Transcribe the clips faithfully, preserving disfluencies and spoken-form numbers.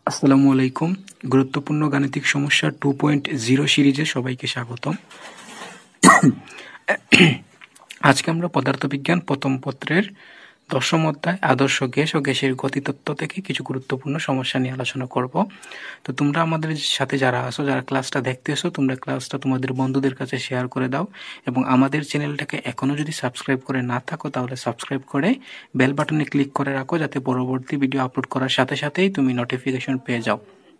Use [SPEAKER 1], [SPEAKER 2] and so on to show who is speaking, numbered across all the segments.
[SPEAKER 1] আসসালামু আলাইকুম। গুরুত্বপূর্ণ গাণিতিক সমস্যা টু পয়েন্ট জিরো সিরিজে সবাইকে স্বাগতম। আজকে আমরা পদার্থবিজ্ঞান প্রথম পত্রের দশম অধ্যায় আদর্শ গ্যাস ও গ্যাসের গতিতত্ত্ব থেকে কিছু গুরুত্বপূর্ণ সমস্যা নিয়ে আলোচনা করব। তো তোমরা আমাদের সাথে যারা আসো, যারা ক্লাসটা দেখতেছো, তোমরা ক্লাসটা তোমাদের বন্ধুদের কাছে শেয়ার করে দাও এবং আমাদের চ্যানেলটাকে এখনও যদি সাবস্ক্রাইব করে না থাকো তাহলে সাবস্ক্রাইব করে বেল বাটনে ক্লিক করে রাখো, যাতে পরবর্তী ভিডিও আপলোড করার সাথে সাথেই তুমি নোটিফিকেশন পেয়ে যাও।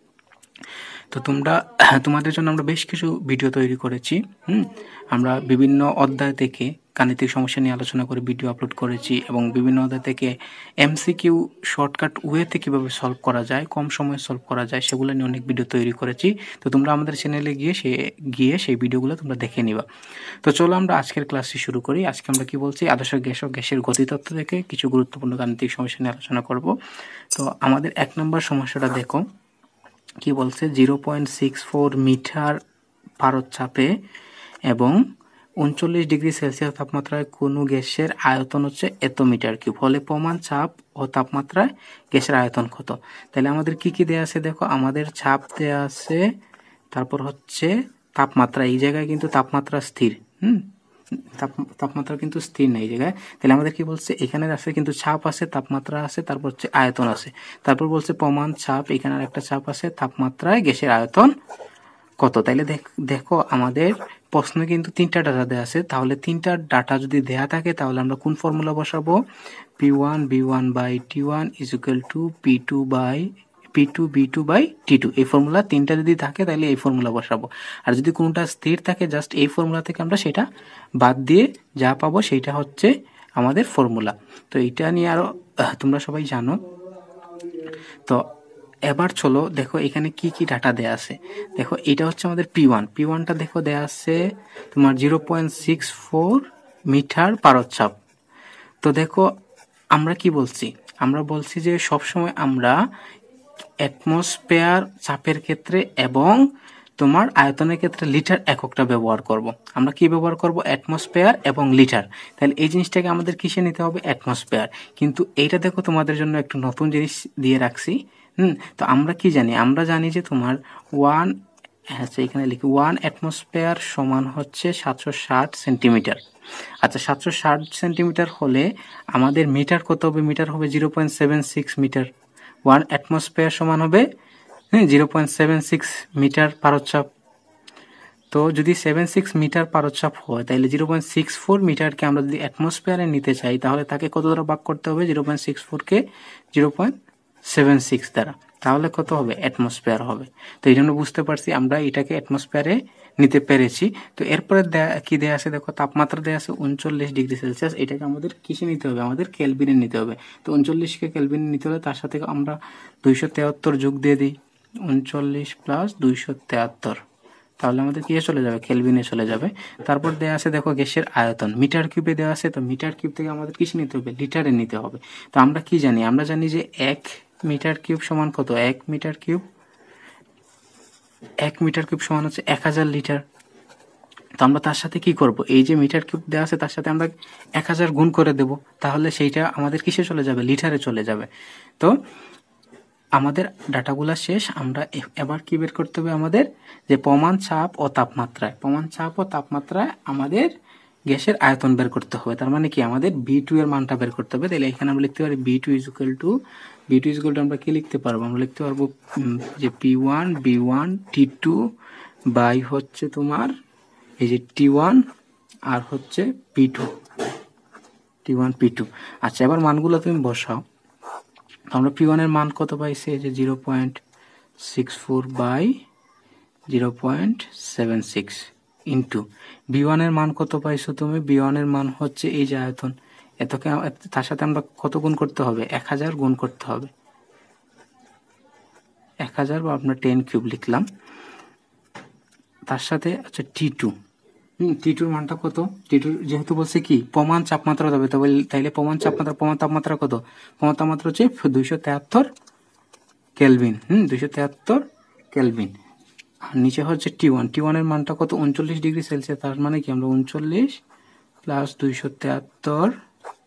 [SPEAKER 1] তো তোমরা তোমাদের জন্য আমরা বেশ কিছু ভিডিও তৈরি করেছি। হুম আমরা বিভিন্ন অধ্যায় থেকে গাণিতিক সমস্যা নিয়ে আলোচনা করে ভিডিও আপলোড করেছি এবং বিভিন্ন অধ্যায় থেকে এমসিকিউ শর্টকাট ওয়েতে কীভাবে সলভ করা যায়, কম সময়ে সলভ করা যায়, সেগুলো নিয়ে অনেক ভিডিও তৈরি করেছি। তো তোমরা আমাদের চ্যানেলে গিয়ে সে গিয়ে সেই ভিডিওগুলো তোমরা দেখে নিবা। তো চলো আমরা আজকের ক্লাসটি শুরু করি। আজকে আমরা কি বলছি, আদর্শ গ্যাস ও গ্যাসের গতিতত্ত্ব থেকে কিছু গুরুত্বপূর্ণ গাণিতিক সমস্যা নিয়ে আলোচনা করব। তো আমাদের এক নম্বর সমস্যাটা দেখো কি বলছে, zero point six four meter পারদচাপে এবং উনচল্লিশ ডিগ্রি সেলসিয়াস তাপমাত্রায় কোনো গ্যাসের আয়তন হচ্ছে এত মিটার কিউব হলে প্রমাণ চাপ ও তাপমাত্রায় গ্যাসের আয়তন কত। তাহলে আমাদের কি কি দেয়া আছে দেখো, আমাদের চাপ দেয়া আছে, তারপর হচ্ছে তাপমাত্রা, এই জায়গায় কিন্তু তাপমাত্রা স্থির, হুম তাপমাত্রা কিন্তু স্থির না এই জায়গায়। তাহলে আমাদের কি বলছে, এখানে আছে কিন্তু চাপ আছে, তাপমাত্রা আছে, তারপর হচ্ছে আয়তন আছে, তারপর বলছে প্রমাণ চাপ, এখানে আর একটা চাপ আছে, তাপমাত্রায় গ্যাসের আয়তন কত। তাইলে দেখো আমাদের প্রশ্ন কিন্তু তিনটা ডাটা দেওয়া আছে, তাহলে তিনটা ডাটা যদি দেয়া থাকে তাহলে আমরা কোন ফর্মুলা বসাবো, P one B one by T one is equal to P two B two by B two বাই টি টু। এই ফর্মুলা তিনটা যদি থাকে তাহলে এই ফর্মুলা বসাবো, আর যদি কোনটা স্থির থাকে জাস্ট এই ফর্মুলা থেকে আমরা সেটা বাদ দিয়ে যা পাবো সেইটা হচ্ছে আমাদের ফর্মুলা। তো এইটা নিয়ে আরো তোমরা সবাই জানো। তো এবার চলো দেখো এখানে কি কি ডাটা দেয়া আছে। দেখো এটা হচ্ছে আমাদের পি ওয়ান, পি ওয়ানটা দেখো দেয়া আছে তোমার zero point six four meter পারদচাপ। তো দেখো আমরা কি বলছি, আমরা বলছি যে সবসময় আমরা অ্যাটমসফিয়ার চাপের ক্ষেত্রে এবং তোমার আয়তনের ক্ষেত্রে লিটার এককটা ব্যবহার করব। আমরা কি ব্যবহার করব, অ্যাটমসফিয়ার এবং লিটার। তাহলে এই জিনিসটাকে আমাদের কিসে নিতে হবে, অ্যাটমসফিয়ার। কিন্তু এইটা দেখো তোমাদের জন্য একটু নতুন জিনিস দিয়ে রাখছি। হুম তো আমরা কি জানি, আমরা জানি যে তোমার ওয়ান আচ্ছা এখানে লিখি ওয়ান অ্যাটমসফিয়ার সমান হচ্ছে সাতশো ষাট সেন্টিমিটার। আচ্ছা সাতশো ষাট সেন্টিমিটার হলে আমাদের মিটার কত হবে, মিটার হবে zero point seven six meter. One atmosphere সমান হবে হ্যাঁ zero point seven six meter পারদচাপ। তো যদি সেভেন সিক্স মিটার পারদচাপ হয় তাহলে জিরো পয়েন্ট সিক্স ফোর মিটারকে আমরা যদি অ্যাটমসফিয়ারে নিতে চাই তাহলে তাকে কত দ্বারা ভাগ করতে হবে, জিরো পয়েন্ট সিক্স ফোরকে জিরো পয়েন্ট সেভেন সিক্স দ্বারা, তাহলে কত হবে, অ্যাটমসফিয়ার হবে। তো এই জন্য বুঝতে পারছি আমরা এটাকে অ্যাটমসফিয়ারে নিতে পেরেছি। তো এরপরে কি দেয়া আছে দেখো, তাপমাত্রা দেয়া আছে উনচল্লিশ ডিগ্রি সেলসিয়াস, এটাকে আমাদের কিসে নিতে হবে, আমাদের কেলভিনে নিতে হবে। তো উনচল্লিশকে কেলভিনে নিতে হলে তার সাথে আমরা দুইশো তেহাত্তর যোগ দিয়ে দিই, উনচল্লিশ প্লাস দুইশো তেহাত্তর, তাহলে আমাদের কি চলে যাবে, কেলভিনে চলে যাবে। তারপর দেয়া আছে দেখো গ্যাসের আয়তন মিটার কিউবে দেওয়া আছে, তো মিটার কিউব থেকে আমাদের কিসে নিতে হবে, লিটারে নিতে হবে। তো আমরা কি জানি, আমরা জানি যে এক মিটার কিউব সমান কত, এক মিটার কিউব এক মিটার কিউব সমান হচ্ছে এক হাজার লিটার। তো আমরা তার সাথে কি করব, এই যে মিটার কিউব দেওয়া আছে তার সাথে আমরা এক হাজার গুণ করে দেব, তাহলে সেইটা আমাদের কিসে চলে যাবে, লিটারে চলে যাবে। তো আমাদের ডাটাগুলা শেষ। আমরা এবার কি বের করতে হবে, আমাদের যে প্রমাণ চাপ ও তাপমাত্রায়, প্রমাণ চাপ ও তাপমাত্রায় আমাদের গ্যাসের আয়তন বের করতে হবে। তার মানে কি, আমাদের বি টু এর মানটা বের করতে হবে। তাহলে এখানে আমরা লিখতে পারি B two is equal to B two is equal to আমরা কি লিখতে পারবো, আমরা লিখতে পারবো যে P one B one T two by হচ্ছে তোমার এই যে টি ওয়ান আর হচ্ছে P two T one P two. আচ্ছা এবার মানগুলো তুমি বসাও। আমরা পি ওয়ানের মান কত পাইছি, এই যে zero point six four by zero point seven six into B ওয়ানের মান কত পাইছো তুমি, বি ওয়ানের মান হচ্ছে এই যে আয়তন, এতকে তার সাথে আমরা কত গুণ করতে হবে, এক হাজার গুণ করতে হবে, এক হাজার বা আপনার টেন কিউব লিখলাম। তার সাথে আচ্ছা টি টু হম টি টুর মানটা কত, টি টু যেহেতু বলছে কি প্রমাণ তাপমাত্রা দেবে, তবে তাইলে প্রমাণ তাপমাত্রা প্রমাণ তাপমাত্রা কত, প্রমাণ তাপমাত্রা হচ্ছে দুইশো তেহাত্তর কেলভিন। হুম দুইশো তেহাত্তর কেলভিন। আর নিচে হচ্ছে টি ওয়ান, টি ওয়ানের মানটা কত, উনচল্লিশ ডিগ্রি সেলসিয়াস। তার মানে কি, আমরা উনচল্লিশ প্লাস দুইশো তেহাত্তর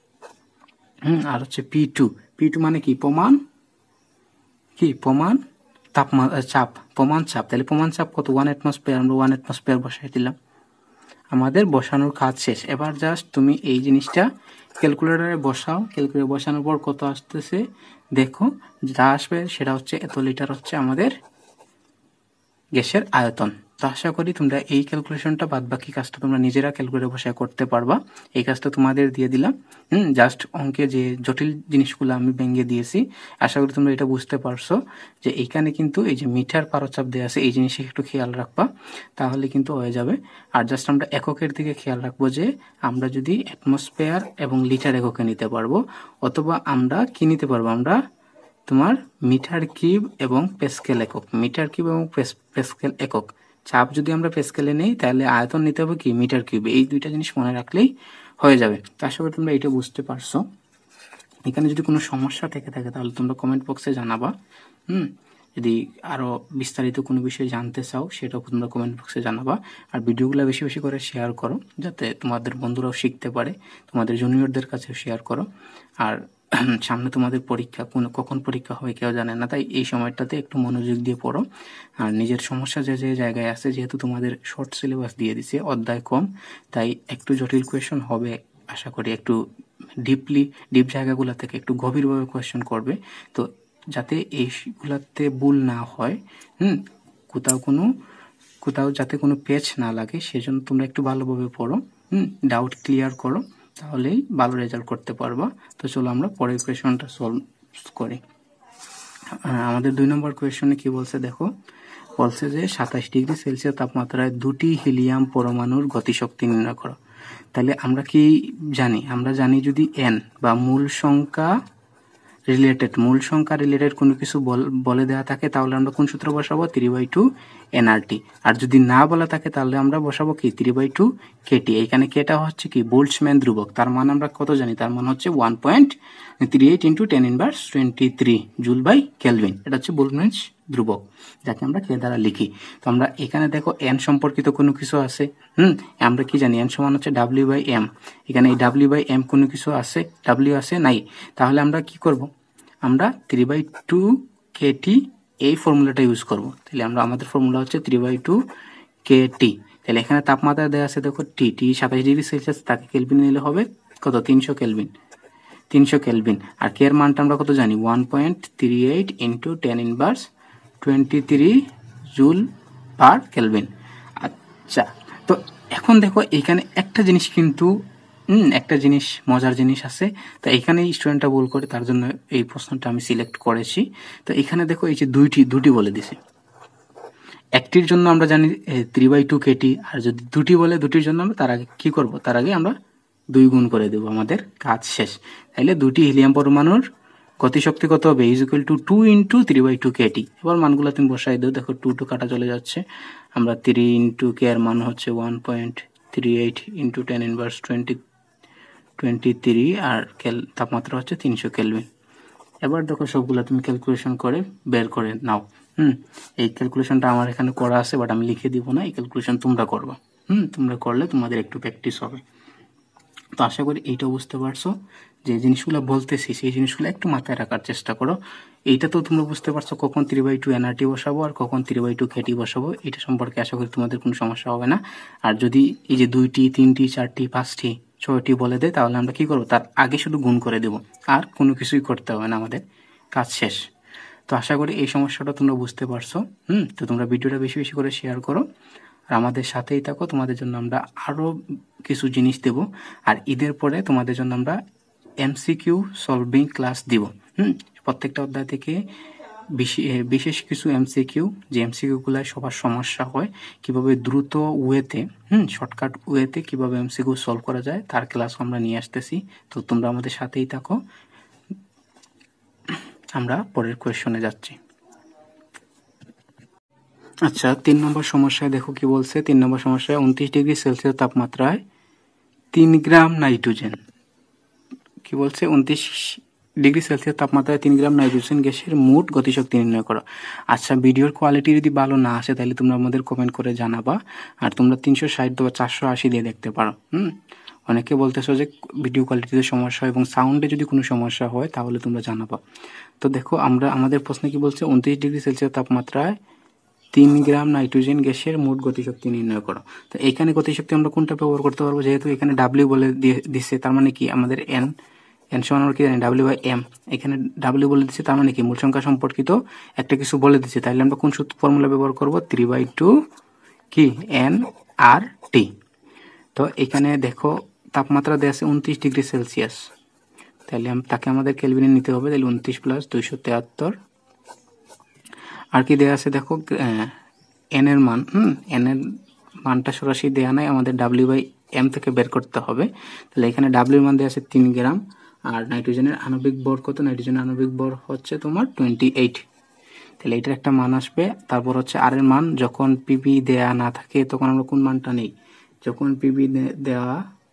[SPEAKER 1] হুম আর হচ্ছে পি টু, পি টু মানে কি, প্রমাণ কি প্রমাণ তাপমাত্রা চাপ প্রমাণ চাপ, তাহলে প্রমাণ চাপ কত ওয়ান অ্যাটমসফিয়ার, আমরা ওয়ান অ্যাটমসফিয়ার বসাই দিলাম। আমাদের বসানোর কাজ শেষ। এবার জাস্ট তুমি এই জিনিসটা ক্যালকুলেটরে বসাও, ক্যালকুলেটরে বসানোর পর কত আসতেছে দেখো, যা আসবে সেটা হচ্ছে এত লিটার হচ্ছে আমাদের গ্যাসের আয়তন। তো আশা করি তোমরা এই ক্যালকুলেশনটা বাদ বাকি কাজটা তোমরা নিজেরা ক্যালকুলেটরে বসে করতে পারবা। এই কাজটা তোমাদের দিয়ে দিলাম। হুম জাস্ট অঙ্কে যে জটিল জিনিসগুলো আমি ভেঙে দিয়েছি, আশা করি তোমরা এটা বুঝতে পারছো যে এইখানে কিন্তু এই যে মিটার পারচাপ দেওয়া আছে, এই জিনিসে একটু খেয়াল রাখবা, তাহলে কিন্তু হয়ে যাবে। আর জাস্ট আমরা এককের দিকে খেয়াল রাখবো যে আমরা যদি অ্যাটমসফিয়ার এবং লিটার এককে নিতে পারবো, অথবা আমরা কি নিতে পারবো, আমরা তোমার মিটার কিউব এবং পেস্কেল একক, মিটার কিউব এবং পেস্কেল একক। চাপ যদি আমরা পেস্কেলে নেই তাহলে আয়তন নিতে হবে কি মিটার কিউবে। এই দুইটা জিনিস মনে রাখলেই হয়ে যাবে। তো আশা করি তোমরা এটা বুঝতে পারছো। এখানে যদি কোনো সমস্যা থেকে থাকে তাহলে তোমরা কমেন্ট বক্সে জানাবা। হুম যদি আরো বিস্তারিত কোনো বিষয় জানতে চাও সেটাও তোমরা কমেন্ট বক্সে জানাবা। আর ভিডিওগুলো বেশি বেশি করে শেয়ার করো, যাতে তোমাদের বন্ধুরাও শিখতে পারে, তোমাদের জুনিয়রদের কাছেও শেয়ার করো। আর সামনে তোমাদের পরীক্ষা, কোন কখন পরীক্ষা হবে কেউ জানে না, তাই এই সময়টাতে একটু মনোযোগ দিয়ে পড়ো। আর নিজের সমস্যা যে যে জায়গায় আছে, যেহেতু তোমাদের শর্ট সিলেবাস দিয়ে দিছে, অধ্যায় কম, তাই একটু জটিল কোয়েশন হবে আশা করি, একটু ডিপলি ডিপ জায়গাগুলো থেকে একটু গভীরভাবে কোয়েশন করবে। তো যাতে এইগুলাতে ভুল না হয়, হুম কোথাও কোনো কোথাও যাতে কোনো পেচ না লাগে, সেজন্য তোমরা একটু ভালোভাবে পড়ো, হুম ডাউট ক্লিয়ার করো, তাহলেই ভালো রেজাল্ট করতে পারবা। তো চলো আমরা পরের কোয়েশনটা সলভ করি। আমাদের দুই নম্বর কোয়েশনে কি বলছে দেখো, বলছে যে সাতাশ ডিগ্রি সেলসিয়াস তাপমাত্রায় দুটি হিলিয়াম পরমাণুর গতিশক্তি নির্ণয় করো। তাহলে আমরা কি জানি, আমরা জানি যদি এন বা মূল সংখ্যা রিলেটেড মূল সংখ্যা রিলেটেড কোনো কিছু বলে দেওয়া থাকে তাহলে আমরা কোন সূত্র বসাবো, থ্রি বাই টু এনআরটি। আর যদি না বলা থাকে তাহলে আমরা বসাবো কি থ্রি বাই টু কেটি। এখানে কেটা হচ্ছে কি বোল্টজম্যান ধ্রুবক, তার মান আমরা কত জানি, তার মান হচ্ছে one point three eight into ten inverse twenty three joule by kelvin. এটা হচ্ছে বোল্টজম্যান ধ্রুবক, যাকে আমরা কে দ্বারা লিখি। তো আমরা এখানে দেখো এন সম্পর্কিত কোনো কিছু আছে, হুম আমরা কি জানি এন সমান হচ্ছে ডাব্লিউ বাই এম। এখানে এই ডাব্লিউ বাই এম কোনো কিছু আছে, ডাব্লিউ আছে নাই, তাহলে আমরা কি করব, আমরা থ্রি বাই টু কেটি এই ফর্মুলাটা ইউজ করব। তাহলে আমরা আমাদের ফর্মুলা হচ্ছে থ্রি বাই টু কেটি। তাহলে এখানে তাপমাত্রা দেওয়া আছে দেখো টি, টি সাতাশ ডিগ্রি সেলসিয়াস, তাকে কেলভিন নিলে হবে কত, তিনশো কেলভিন, তিনশো কেলভিন। আর কে এর মানটা আমরা কত জানি, one point three eight into ten inverse twenty three joule per kelvin. আচ্ছা, তো এখন দেখো এখানে একটা জিনিস কিন্তু হুম একটা জিনিস মজার জিনিস আছে। তো এখানে স্টুডেন্টটা ভুল করে, তার জন্য এই প্রশ্নটা আমি সিলেক্ট করেছি। তো এখানে দেখো এই যে দুইটি দুটি বলে দিছে, একটির জন্য আমরা জানি থ্রি বাই টু কেটি, আর যদি দুটি বলে দুটির জন্য আমরা তার আগে কি করব, তার আগে আমরা দুই গুণ করে দেব, আমাদের কাজ শেষ। তাইলে দুটি হিলিয়াম পরমাণুর গতিশক্তি কত হবে, is equal to two into three by two KT. এবার মানগুলো তুমি বসাই দাও, দেখো টু টু কাটা চলে যাচ্ছে, আমরা থ্রি ইন্টু কে এর মান হচ্ছে one point three eight into ten inverse twenty twenty three আর তাপমাত্রা হচ্ছে তিনশো কেলভিন। এবার দেখো সবগুলো তুমি ক্যালকুলেশন করে বের করে নাও। হুম এই ক্যালকুলেশনটা আমার এখানে করা আছে, বাট আমি লিখে দিব না, এই ক্যালকুলেশন তোমরা করবা। হুম তোমরা করলে তোমাদের একটু প্র্যাকটিস হবে। তো আশা করি এইটা বুঝতে পারছো, যে জিনিসগুলো বলতেছি সেই জিনিসগুলো একটু মাথায় রাখার চেষ্টা করো। এইটা তো তোমরা বুঝতে পারছো কখন থ্রি বাই টু এনআরটি বসাবো আর কখন থ্রি বাই টু কেটি বসাবো, এটা সম্পর্কে আশা করি তোমাদের কোনো সমস্যা হবে না। আর যদি এই যে দুইটি তিনটি চারটি পাঁচটি ছয়টি বলে দেয় তাহলে আমরা কি করবো, তার আগে শুধু গুণ করে দেব, আর কোনো কিছুই করতে হবে না, আমাদের কাজ শেষ। তো আশা করি এই সমস্যাটা তোমরা বুঝতে পারছো। হুম তো তোমরা ভিডিওটা বেশি বেশি করে শেয়ার করো আর আমাদের সাথেই থাকো, তোমাদের জন্য আমরা আরও কিছু জিনিস দেব। আর ঈদের পরে তোমাদের জন্য আমরা এমসিকিউ সলভিং ক্লাস দিব। হুম প্রত্যেকটা অধ্যায় থেকে বিশেষ কিছু এমসিকিউ, যে এমসিকিউগুলো সবার সমস্যা হয়, কিভাবে দ্রুত ওয়েতে হুম শর্টকাট ওয়েতে কিভাবে এমসিকিউ সলভ করা যায়, তার ক্লাস আমরা নিয়ে আসতেছি। তো তোমরা আমাদের সাথেই থাকো। আমরা পরের কোয়েশ্চনে যাচ্ছি। আচ্ছা, তিন নম্বর সমস্যায় দেখো কি বলছে। তিন নম্বর সমস্যায় উনত্রিশ ডিগ্রি সেলসিয়াস তাপমাত্রায় তিন গ্রাম নাইট্রোজেন, কি বলছে, উনত্রিশ ডিগ্রি সেলসিয়াস তাপমাত্রায় তিন গ্রাম নাইট্রোজেন গ্যাসের মোট গতিশক্তি নির্ণয় করো। আচ্ছা, ভিডিওর কোয়ালিটি যদি ভালো না আসে তাহলে তোমরা আমাদের কমেন্ট করে জানাবা। আর তোমরা তিনশো ষাট বা চারশো আশি দিয়ে দেখতে পারো, হুম অনেকে বলতেছো যে ভিডিও কোয়ালিটিতে সমস্যা এবং সাউন্ডে যদি কোনো সমস্যা হয় তাহলে তোমরা জানাবা। তো দেখো আমরা আমাদের প্রশ্নে কি বলছে, উনত্রিশ ডিগ্রি সেলসিয়াস তাপমাত্রায় তিন গ্রাম নাইট্রোজেন গ্যাসের মোট গতিশক্তি নির্ণয় করো। তো এখানে গতিশক্তি আমরা কোনটা ব্যবহার করতে পারবো, যেহেতু এখানে ডাব্লিউ বলে দিচ্ছে, তার মানে কি আমাদের এন এন সমান আমরা কি জানি ডাব্লিউ বাই এম, এখানে ডাব্লিউ বলে দিচ্ছে, তার মানে কি মূল সংখ্যা সম্পর্কিত একটা কিছু বলে দিচ্ছে, তাহলে আমরা কোন সূত্র ফর্মুলা ব্যবহার করব, three by two K N R T. তো এখানে দেখো তাপমাত্রা দেওয়া আছে উনত্রিশ ডিগ্রি সেলসিয়াস, তাহলে তাকে আমাদের কেলভিনে নিতে হবে, তাহলে উনত্রিশ প্লাস দুইশো তেহাত্তর। আর কি দেওয়া আছে দেখো এন এর মান, হুম এন এর মানটা সরাসরি দেওয়া নাই, আমাদের ডাব্লিউ বাই এম থেকে বের করতে হবে। তাহলে এখানে ডাব্লিউ মান দেওয়া আছে তিন গ্রাম, আর নাইট্রোজেনের আণবিক ভর কত, নাইট্রোজেনের আণবিক ভর হচ্ছে তোমার টোয়েন্টি এইট, তাহলে এটার একটা মান আসবে। তারপর হচ্ছে আর এর মান, যখন পিবি দেয়া না থাকে তখন আমরা কোন মানটা নেই, যখন পিবি দেওয়া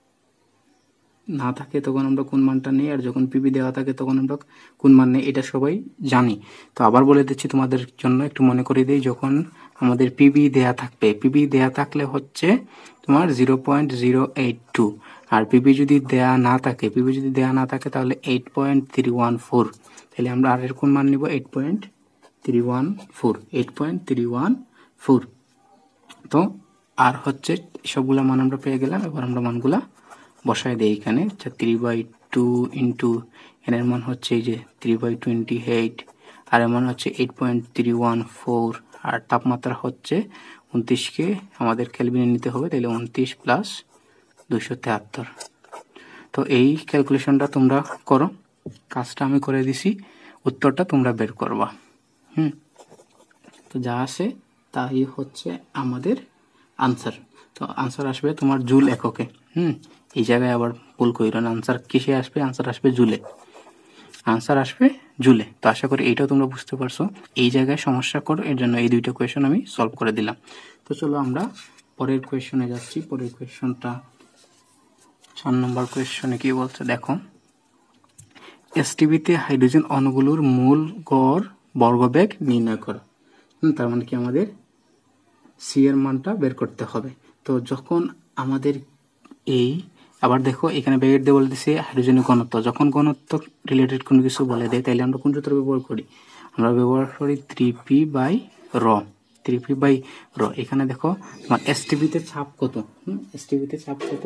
[SPEAKER 1] না থাকে তখন আমরা কোন মানটা নেই, আর যখন পিবি দেওয়া থাকে তখন আমরা কোন মান নেই, এটা সবাই জানি। তো আবার বলে দিচ্ছি তোমাদের জন্য, একটু মনে করে দিই, যখন আমাদের পিবি দেয়া থাকবে, পিবি দেয়া থাকলে হচ্ছে তোমার zero point zero eight two, আর পিবি যদি দেয়া না থাকে, পিবি যদি দেয়া না থাকে তাহলে eight point three one four, তাহলে আমরা আর এর কোন মান নিব, eight point three one four, eight point three one four. তো আর হচ্ছে সবগুলা মান আমরা পেয়ে গেলাম, এবার আমরা মানগুলা বসায় দেই এখানে, three by two into N এর মান হচ্ছে এই যে three by twenty eight, R এর মান হচ্ছে eight point three one four, আর তাপমাত্রা হচ্ছে উনত্রিশকে আমাদের কেলভিনে নিতে হবে, তাহলে উনত্রিশ প্লাস দুশো তেহাত্তর। তো এই ক্যালকুলেশনটা তোমরা করো, কাজটা আমি করে দিছি, উত্তরটা তোমরা বের করবা। হুম তো যা আসে তাই হচ্ছে আমাদের আনসার। তো আনসার আসবে তোমার জুল এককে। হুম এই জায়গায় আবার ভুল কইরো না, আনসার কিসে আসবে, আনসার আসবে জুলে, আনসার আসবে জুলে। তো আশা করি এইটাও তোমরা বুঝতে পারছো। এই জায়গায় সমস্যা করো, এর জন্য এই দুইটা কোয়েশন আমি সলভ করে দিলাম। তো চলো আমরা পরের কোয়েশনে যাচ্ছি। পরের কোয়েশনটা চার নম্বর কোয়েশনে কি বলছে দেখো, এসটিবিতে হাইড্রোজেন অণুগুলোর মূল গড় বর্গবেগ নির্ণয় করো। হুম তার মানে কি আমাদের সি এর মানটা বের করতে হবে। তো যখন আমাদের এই আবার দেখো এখানে ব্র্যাকেট দিয়ে বলে দিছে হাইড্রোজেনের ঘনত্ব, যখন ঘনত্ব রিলেটেড কোনো কিছু বলে দেয় তাহলে আমরা কোন সূত্র ব্যবহার করি, আমরা ব্যবহার করি three P by rho, three P by rho. এখানে দেখো তোমার এসটিবিতে চাপ কত, হুম এসটিবিতে চাপ কত,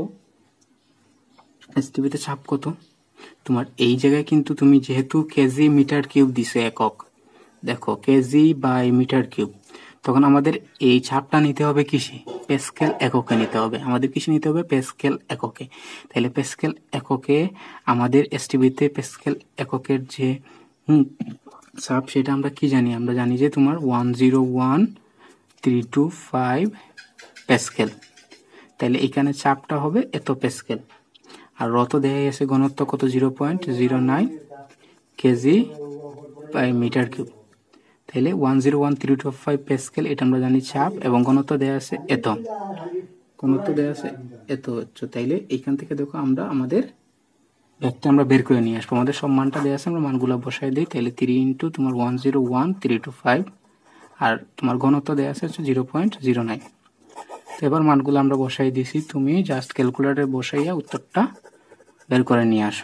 [SPEAKER 1] এসটিবিতে চাপ কত তোমার এই জায়গায় কিন্তু তুমি যেহেতু কেজি মিটার কিউব দিছে একক, দেখো কেজি বাই মিটার কিউব, তখন আমাদের এই চাপটা নিতে হবে কিসে, প্যাসকেল এককে নিতে হবে, আমাদের কিসে নিতে হবে, প্যাসকেল এককে। তাহলে প্যাসকেল এককে আমাদের এসটিবিতে প্যাসকেল এককের যে হুম চাপ সেটা আমরা কি জানি, আমরা জানি যে তোমার one zero one three two five pascal. তাহলে এখানে চাপটা হবে এত প্যাসকেল, আর রত দেয়া আছে ঘনত্ব কত, zero point zero nine KG by metre cube. তাহলে one zero one three two five pascal, এটা আমরা জানি চাপ, এবং ঘনত্ব দেওয়া আছে এত, ঘনত্ব দেওয়া আছে এত হচ্ছে। তাইলে এইখান থেকে দেখো আমরা আমাদের ব্যাগটা আমরা বের করে নিয়ে আসবো, আমাদের সব মানটা দেওয়া আছে, আমরা মানগুলো বসাই দিই। তাহলে থ্রি ইন্টু তোমার one zero one three two five, আর তোমার ঘনত্ব দেওয়া আছে হচ্ছে জিরো পয়েন্ট জিরো নাইন। তো এবার মানগুলো আমরা বসাই দিছি, তুমি জাস্ট ক্যালকুলেটরে বসাইয়া উত্তরটা বের করে নিয়ে আসো।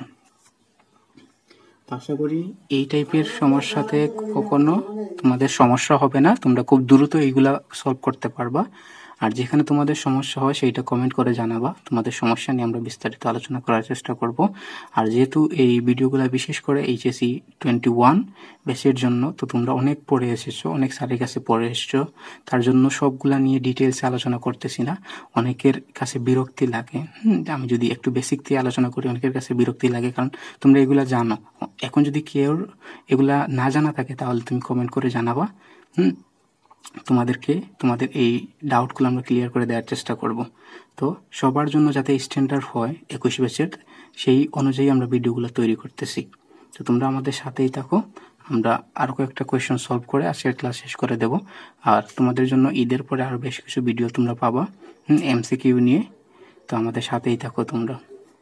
[SPEAKER 1] আশা করি এই টাইপের সমস্যাতে কখনো তোমাদের সমস্যা হবে না, তোমরা খুব দ্রুত এইগুলা সলভ করতে পারবা। আর যেখানে তোমাদের সমস্যা হয় সেইটা কমেন্ট করে জানাবা, তোমাদের সমস্যা নিয়ে আমরা বিস্তারিত আলোচনা করার চেষ্টা করব। আর যেহেতু এই ভিডিওগুলো বিশেষ করে এইচএসসি টোয়েন্টি ওয়ান ব্যাচের জন্য, তো তোমরা অনেক পড়ে এসেছো, অনেক স্যারের কাছে পড়ে এসেছো, তার জন্য সবগুলা নিয়ে ডিটেলসে আলোচনা করতেছি না, অনেকের কাছে বিরক্তি লাগে। হুম আমি যদি একটু বেসিক দিয়ে আলোচনা করি অনেকের কাছে বিরক্তি লাগে, কারণ তোমরা এগুলা জানো। এখন যদি কেউ এগুলা না জানা থাকে তাহলে তুমি কমেন্ট করে জানাবা, হুম তোমাদেরকে তোমাদের এই ডাউটগুলো আমরা ক্লিয়ার করে দেওয়ার চেষ্টা করব। তো সবার জন্য যাতে স্ট্যান্ডার্ড হয় একুশ ব্যাচের, সেই অনুযায়ী আমরা ভিডিওগুলো তৈরি করতেছি। তো তোমরা আমাদের সাথেই থাকো, আমরা আরও কয়েকটা কোয়েশ্চন সলভ করে আজকের ক্লাস শেষ করে দেব। আর তোমাদের জন্য ঈদের পরে আরও বেশ কিছু ভিডিও তোমরা পাবা এমসিকিউ নিয়ে, তো আমাদের সাথেই থাকো তোমরা।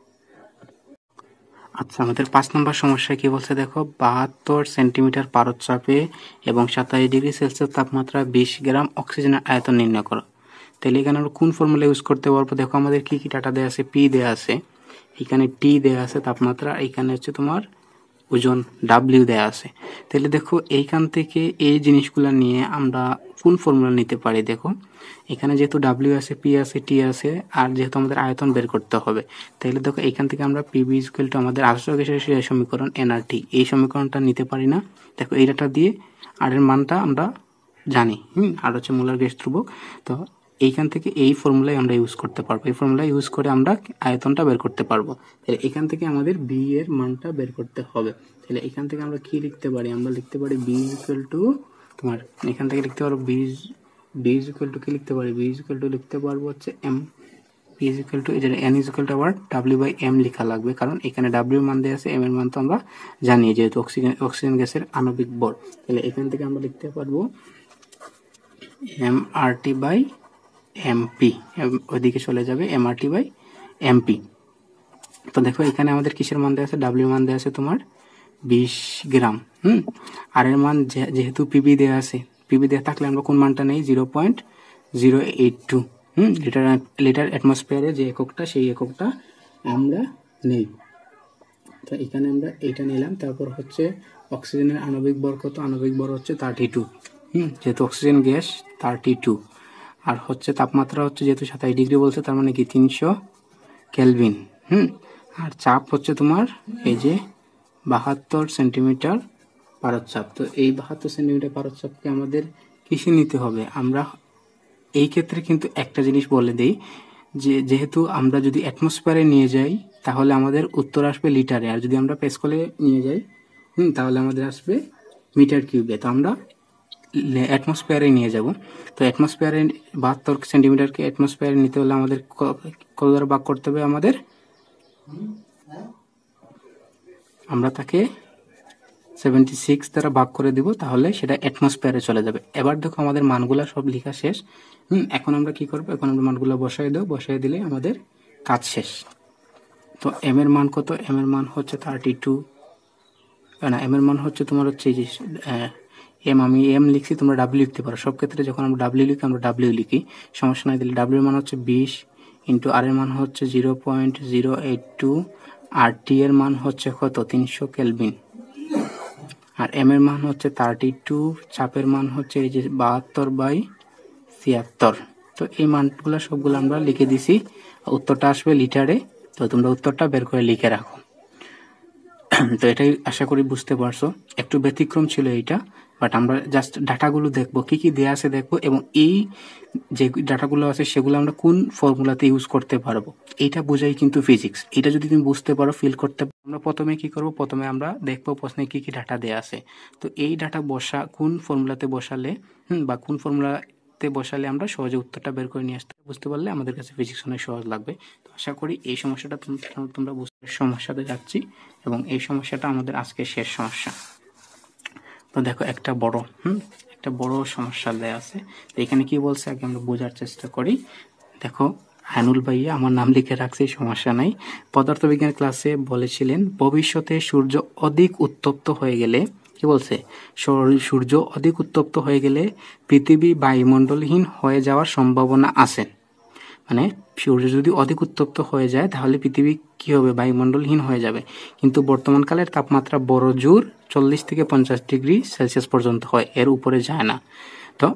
[SPEAKER 1] আচ্ছা আমাদের পাঁচ নম্বর সমস্যায় কি বলছে দেখো, বাহাত্তর সেন্টিমিটার পারদচাপে এবং সাতাশ ডিগ্রি সেলসিয়াস তাপমাত্রা বিশ গ্রাম অক্সিজেনের আয়তন নির্ণয় করো। তাহলে এখানে আমরা কোন ফর্মুলা ইউজ করতে পারবো, দেখো আমাদের কি কি ডাটা দেওয়া আছে, পি দেওয়া আছে, এখানে টি দেয়া আছে তাপমাত্রা, এখানে হচ্ছে তোমার ওজন ডাব্লিউ দেয়া আছে। তাহলে দেখো এইখান থেকে এই জিনিসগুলো নিয়ে আমরা কোন ফর্মুলা নিতে পারি। দেখো এখানে যেহেতু ডাব্লিউ আছে, পি আছে, টি আছে, আর যেহেতু আমাদের আয়তন বের করতে হবে, তাহলে দেখো এখান থেকে আমরা পিবি ইকুয়াল টু আমাদের আদর্শ গ্যাসের সমীকরণ এনআরটি, এই সমীকরণটা নিতে পারি না। দেখো এই ডাটা দিয়ে আর এর মানটা আমরা জানি, হুম আর হচ্ছে মোলার গ্যাস ধ্রুবক। তো এইখান থেকে এই ফর্মুলাই আমরা ইউজ করতে পারবো, এই ফর্মুলা ইউজ করে আমরা আয়তনটা বের করতে পারবো। তাহলে এখান থেকে আমাদের বি এর মানটা বের করতে হবে। তাহলে এখান থেকে আমরা কি লিখতে পারি, আমরা লিখতে পারি বি ইকুয়াল টু তোমার, এখান থেকে লিখতে পারবো বি বি ইকুয়াল টু কি লিখতে পারি, বি ইকুয়াল টু লিখতে পারবো হচ্ছে এম, বি ইকুয়াল টু যেটা এন ইকুয়াল টু আবার ডাব্লিউ বাই এম লেখা লাগবে, কারণ এখানে ডাব্লিউ মান দেওয়া আছে, এম এর মান তো আমরা জানি যেহেতু অক্সিজেন অক্সিজেন গ্যাসের আণবিক ভর। তাহলে এখান থেকে আমরা লিখতে পারবো M R T by MP, ওইদিকে চলে যাবে M R T by MP. তো দেখো এখানে আমাদের কিসের মান দেওয়া আছে, ডাব্লিউ মান দেওয়া আছে তোমার বিশ গ্রাম, হুম আর এর মান যেহেতু পিবি দেওয়া আছে, পিবি দেওয়া থাকলে আমরা কোন মানটা নেই, zero point zero eight two hmm litre litre অ্যাটমসফিয়ারে যে এককটা, সেই এককটা আমরা নেই। তো এখানে আমরা এইটা নিলাম। তারপর হচ্ছে অক্সিজেনের আণবিক ভর কত, আণবিক ভর হচ্ছে থার্টি টু, হুম যেহেতু অক্সিজেন গ্যাস থার্টি টু, আর হচ্ছে তাপমাত্রা হচ্ছে যেহেতু সাতাশ ডিগ্রি বলছে, তার মানে কি তিনশো কেলভিন, হুম আর চাপ হচ্ছে তোমার এই যে বাহাত্তর সেন্টিমিটার পারচ্ছাপ। তো এই বাহাত্তর সেন্টিমিটার পারচ্ছাপকে আমাদের কিসে নিতে হবে, আমরা এই ক্ষেত্রে কিন্তু একটা জিনিস বলে দেই যে যেহেতু আমরা যদি অ্যাটমসফিয়ারে নিয়ে যাই তাহলে আমাদের উত্তর আসবে লিটারে, আর যদি আমরা প্যাসকেলে নিয়ে যাই হুম তাহলে আমাদের আসবে মিটার কিউবে। তো আমরা অ্যাটমসফিয়ারে নিয়ে যাব। তো অ্যাটমসফিয়ারে বাহাত্তর সেন্টিমিটারকে অ্যাটমসফিয়ারে নিতে হলে আমাদের কত দ্বারা ভাগ করতে হবে, আমাদের আমরা তাকে সেভেন্টি সিক্স দ্বারা ভাগ করে দিব, তাহলে সেটা অ্যাটমসফিয়ারে চলে যাবে। এবার দেখো আমাদের মানগুলা সব লেখা শেষ, হুম এখন আমরা কি করবো, এখন আমরা মানগুলো বসাই দেবো, বসাই দিলে আমাদের কাজ শেষ। তো এম এর মান কত, এম এর মান হচ্ছে থার্টি টু, না এম এর মান হচ্ছে তোমার হচ্ছে এই যে এম, আমি এম লিখছি, তোমরা ডাব্লিউ লিখতে পারো। সব ক্ষেত্রে যখন আমরা ডাব্লিউ লিখি আমরা ডাব্লিউ লিখি, সমস্যা নাই। দিলে ডাব্লিউ এর মান হচ্ছে বিশ, ইন্টু আর এর মান হচ্ছে zero point zero eight two, আর টি এর মান হচ্ছে কত তিনশো কেলভিন, আর এম এর মান হচ্ছে থার্টি টু, চাপের মান হচ্ছে এই যে বাহাত্তর বাই ছিয়াত্তর। তো এই মানগুলো সবগুলো আমরা লিখে দিছি, উত্তরটা আসবে লিটারে। তো তোমরা উত্তরটা বের করে লিখে রাখো। তো এটাই আশা করি বুঝতে পারছো, একটু ব্যতিক্রম ছিল এইটা, বাট আমরা জাস্ট ডাটাগুলো দেখবো কি কি দেয়া আছে দেখবো, এবং এই যে ডাটাগুলো আছে সেগুলো আমরা কোন ফর্মুলাতে ইউজ করতে পারবো, এইটা বোঝাই কিন্তু ফিজিক্স। এটা যদি তুমি বুঝতে পারো, ফিল করতে পারো, আমরা প্রথমে কি করব, প্রথমে আমরা দেখবো প্রশ্নে কি কি ডাটা দেয়া আছে। তো এই ডাটা বসা কোন ফর্মুলাতে বসালে হুম বা কোন ফর্মুলাতে বসালে আমরা সহজে উত্তরটা বের করে নিয়ে আসতে বুঝতে পারলে আমাদের কাছে ফিজিক্স অনেক সহজ লাগবে। তো আশা করি এই সমস্যাটা তোমরা বুঝতে, সমস্যাতে যাচ্ছি, এবং এই সমস্যাটা আমাদের আজকে শেষ সমস্যা। তো দেখো একটা বড় হুম একটা বড় সমস্যা দেয়া আছে। তো এখানে কি বলছে আগে আমরা বোঝার চেষ্টা করি। দেখো আনুল ভাইয়া আমার নাম লিখে রাখছি, সমস্যা নাই। পদার্থবিজ্ঞান ক্লাসে বলেছিলেন ভবিষ্যতে সূর্য অধিক উত্তপ্ত হয়ে গেলে, কি বলছে, সূর্য অধিক উত্তপ্ত হয়ে গেলে পৃথিবী বায়ুমণ্ডলহীন হয়ে যাওয়ার সম্ভাবনা আছে। মানে সূর্য যদি অধিক উত্তপ্ত হয়ে যায় তাহলে পৃথিবী কি হবে, বায়ুমণ্ডলহীন হয়ে যাবে। কিন্তু বর্তমানকালের তাপমাত্রা বড় জোর চল্লিশ থেকে পঞ্চাশ ডিগ্রি সেলসিয়াস পর্যন্ত হয়, এর উপরে যায় না। তো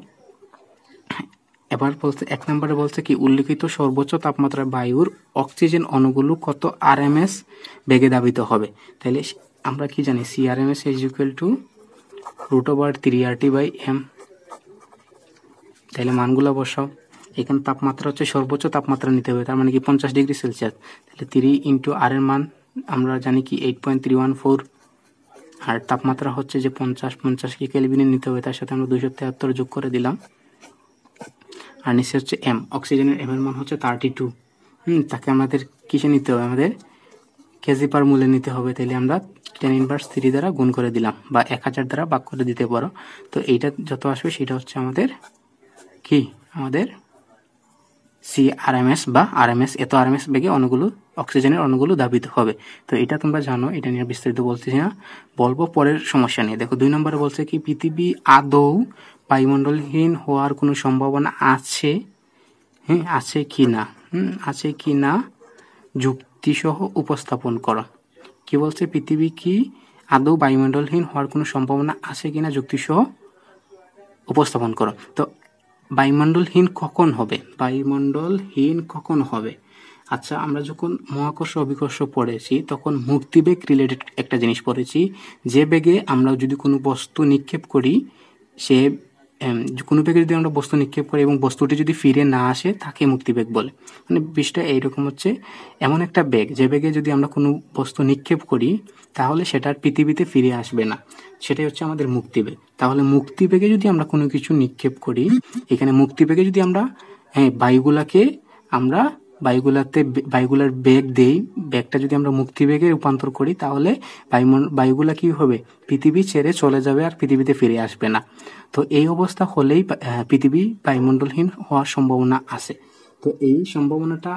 [SPEAKER 1] এবার বলছে এক নম্বরে বলছে কি, উল্লিখিত সর্বোচ্চ তাপমাত্রা বায়ুর অক্সিজেন অণুগুলো কত আর এম এস বেগে দাবিত হবে। তাহলে আমরা কি জানি, C R M S is equal to root over three R T by M. তাহলে মানগুলো বসাও। এখানে তাপমাত্রা হচ্ছে সর্বোচ্চ তাপমাত্রা নিতে হবে, তার মানে কি পঞ্চাশ ডিগ্রি সেলসিয়াস। তাহলে থ্রি ইন্টু আর এর মান আমরা জানি কি eight point three one four, আর তাপমাত্রা হচ্ছে যে পঞ্চাশ পঞ্চাশ কি কেলভিনে নিতে হবে, তার সাথে আমরা দুইশো তেহাত্তর যোগ করে দিলাম। আর নিচে হচ্ছে এম, অক্সিজেনের এম এর মান হচ্ছে থার্টি টু, হুম তাকে আমাদের কিসে নিতে হবে, আমাদের কেজি পার মোলে নিতে হবে। তাহলে আমরা টেন ইনভার্স থ্রি দ্বারা গুণ করে দিলাম, বা এক হাজার দ্বারা ভাগ করে দিতে পারো। তো এইটা যত আসবে সেটা হচ্ছে আমাদের কি, আমাদের সি আর এম এস বা আর এম এস, এত আর এম এস বেগে অণুগুলো, অক্সিজেনের অণুগুলো দাবিত হবে। তো এটা তোমরা জানো, এটা নিয়ে বিস্তারিত বলতেছি না, বলবো পরের সমস্যা নিয়ে। দেখো দুই নম্বরে বলছে কি, পৃথিবী আদৌ বায়ুমণ্ডলহীন হওয়ার কোনো সম্ভাবনা আছে, হ্যাঁ আছে কি না, হুম আছে কি না যুক্তিসহ উপস্থাপন করো। কি বলছে, পৃথিবী কি আদৌ বায়ুমণ্ডলহীন হওয়ার কোনো সম্ভাবনা আছে কিনা যুক্তিসহ উপস্থাপন করো। তো বায়ুমণ্ডলহীন কখন হবে, বায়ুমণ্ডলহীন কখন হবে? আচ্ছা, আমরা যখন মহাকর্ষ অভিকর্ষ পড়েছি তখন মুক্তিবেগ রিলেটেড একটা জিনিস পড়েছি, যে বেগে আমরা যদি কোনো বস্তু নিক্ষেপ করি, সে কোনো বেগে যদি আমরা বস্তু নিক্ষেপ করি এবং বস্তুটি যদি ফিরে না আসে তাকে মুক্তিবেগ বলে। মানে বিষয়টা এইরকম হচ্ছে, এমন একটা বেগ যে বেগে যদি আমরা কোনো বস্তু নিক্ষেপ করি তাহলে সেটার পৃথিবীতে ফিরে আসবে না, সেটাই হচ্ছে আমাদের মুক্তিবেগ। তাহলে মুক্তিবেগে যদি আমরা কোনো কিছু নিক্ষেপ করি, এখানে মুক্তিবেগে যদি আমরা হ্যাঁ বায়ুগুলাকে আমরা বায়ুগুলাতে বায়ুগুলার বেগ দেই, বেগটা যদি আমরা মুক্তিবেগে রূপান্তর করি তাহলে বায়ুমন বায়ুগুলা কি হবে, পৃথিবী ছেড়ে চলে যাবে আর পৃথিবীতে ফিরে আসবে না। তো এই অবস্থা হলেই পৃথিবী বায়ুমণ্ডলহীন হওয়ার সম্ভাবনা আছে। তো এই সম্ভাবনাটা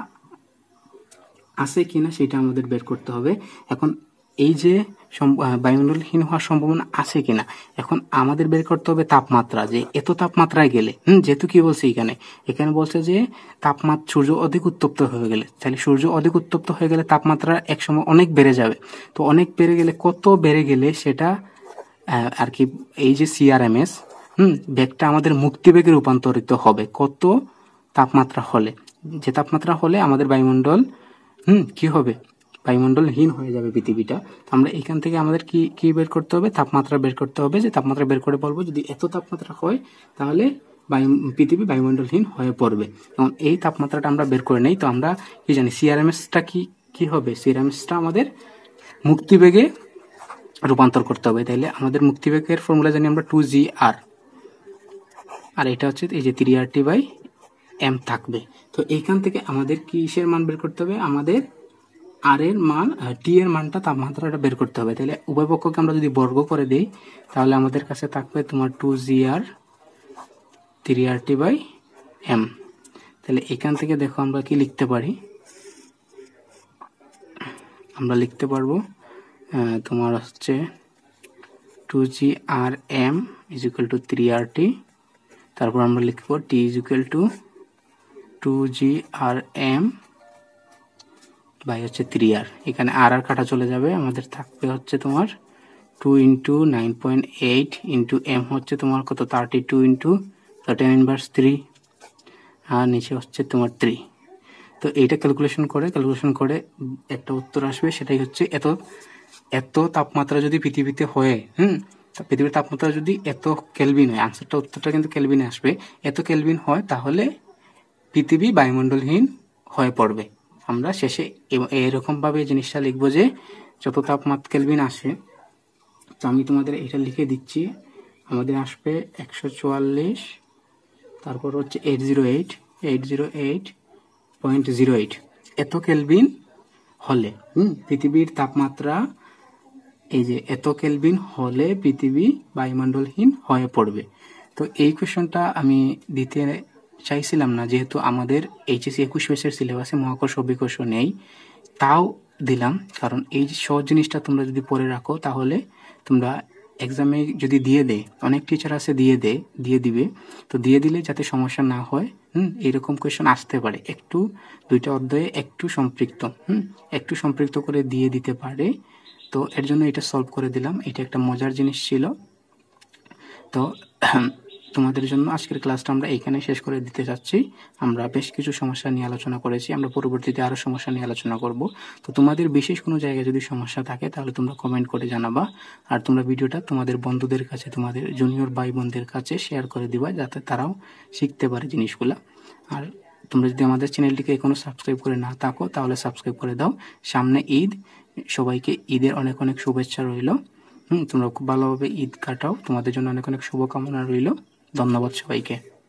[SPEAKER 1] আছে কিনা সেটা আমাদের বের করতে হবে। এখন এই যে বায়ুমণ্ডলহীন হওয়ার সম্ভাবনা আছে কিনা, এখন আমাদের বের করতে হবে তাপমাত্রা, যে এত তাপমাত্রায় গেলে হুম যেহেতু কি বলছে এখানে এখানে বলছে যে তাপমাত্রা সূর্য অধিক উত্তপ্ত হয়ে গেলে, তাহলে সূর্য অধিক উত্তপ্ত হয়ে গেলে তাপমাত্রা একসময় অনেক বেড়ে যাবে। তো অনেক বেড়ে গেলে কত বেড়ে গেলে সেটা আর কি এই যে সিআরএমএস হুম বেগটা আমাদের মুক্তিবেগে রূপান্তরিত হবে কত তাপমাত্রা হলে, যে তাপমাত্রা হলে আমাদের বায়ুমণ্ডল হুম কি হবে, বায়ুমণ্ডলহীন হয়ে যাবে পৃথিবীটা। তো আমরা এখান থেকে আমাদের কি কি বের করতে হবে, তাপমাত্রা বের করতে হবে। যে তাপমাত্রা বের করে বলবো যদি এত তাপমাত্রা হয় তাহলে বায়ু পৃথিবী বায়ুমণ্ডলহীন হয়ে পড়বে। এবং এই তাপমাত্রাটা আমরা বের করে নেই। তো আমরা কি জানি সিআরএমএসটা কি কি হবে, সিআরএমএসটা আমাদের মুক্তিবেগে রূপান্তর করতে হবে। তাইলে আমাদের মুক্তিবেগের ফর্মুলা জানি আমরা টু জি আর, আর এটা হচ্ছে এই যে three R T by M থাকবে। তো এইখান থেকে আমাদের কিসের মান বের করতে হবে, আমাদের আর এর মান, টি এর মানটা তাপমাত্রাটা বের করতে হবে। তাহলে উভয় পক্ষকে আমরা যদি বর্গ করে দিই তাহলে আমাদের কাছে থাকবে তোমার two G R three R T by M. তাহলে এখান থেকে দেখো আমরা কি লিখতে পারি, আমরা লিখতে পারবো তোমার হচ্ছে two G R M is equal to three R T, তারপর আমরা লিখবো T is equal to two G R M by হচ্ছে থ্রি আর, এখানে আর আর কাটা চলে যাবে, আমাদের থাকবে হচ্ছে তোমার two into nine point eight into M হচ্ছে তোমার কত thirty two into ten inverse three, আর নিচে হচ্ছে তোমার থ্রি। তো এইটা ক্যালকুলেশন করে ক্যালকুলেশন করে একটা উত্তর আসবে, সেটাই হচ্ছে এত এত তাপমাত্রা যদি পৃথিবীতে হয় হুম পৃথিবীর তাপমাত্রা যদি এত কেলভিন হয়, আনসারটা উত্তরটা কিন্তু কেলভিনে আসবে, এত কেলভিন হয় তাহলে পৃথিবী বায়ুমণ্ডলহীন হয়ে পড়বে। আমরা শেষে এরকমভাবে জিনিসটা লিখবো যে যত তাপমাত্রা কেলভিন আসে, তো আমি তোমাদের এটা লিখে দিচ্ছি, আমাদের আসবে একশো চুয়াল্লিশ, তারপর হচ্ছে eight zero eight eight zero eight point zero eight এত কেলভিন হলে হুম পৃথিবীর তাপমাত্রা এই যে এত কেলভিন হলে পৃথিবী বায়ুমণ্ডলহীন হয়ে পড়বে। তো এই কোয়েশনটা আমি দিতে চাইছিলাম না, যেহেতু আমাদের এইচএসসি একুশ বেসের সিলেবাসে মহাকর্ষ অভিকর্ষ নেই, তাও দিলাম, কারণ এই সহজ জিনিসটা তোমরা যদি পড়ে রাখো তাহলে তোমরা এক্সামে যদি দিয়ে দেয়, অনেক টিচার আছে দিয়ে দেয় দিয়ে দিবে, তো দিয়ে দিলে যাতে সমস্যা না হয় হুম এরকম কোয়েশন আসতে পারে, একটু দুইটা অধ্যায়ে একটু সম্পৃক্ত হুম একটু সম্পৃক্ত করে দিয়ে দিতে পারে। তো এর জন্য এটা সলভ করে দিলাম, এটা একটা মজার জিনিস ছিল। তো তোমাদের জন্য আজকের ক্লাসটা আমরা এইখানে শেষ করে দিতে চাচ্ছি। আমরা বেশ কিছু সমস্যা নিয়ে আলোচনা করেছি, আমরা পরবর্তীতে আরও সমস্যা নিয়ে আলোচনা করব। তো তোমাদের বিশেষ কোনো জায়গায় যদি সমস্যা থাকে তাহলে তোমরা কমেন্ট করে জানাবা, আর তোমরা ভিডিওটা তোমাদের বন্ধুদের কাছে, তোমাদের জুনিয়র ভাই বোনদের কাছে শেয়ার করে দিবা, যাতে তারাও শিখতে পারে জিনিসগুলো। আর তোমরা যদি আমাদের চ্যানেলটিকে এখনো সাবস্ক্রাইব করে না থাকো তাহলে সাবস্ক্রাইব করে দাও। সামনে ঈদ, সবাইকে ঈদের অনেক অনেক শুভেচ্ছা রইল। হুম তোমরা খুব ভালোভাবে ঈদ কাটাও, তোমাদের জন্য অনেক অনেক শুভকামনা রইল। ধন্যবাদ সবাইকে।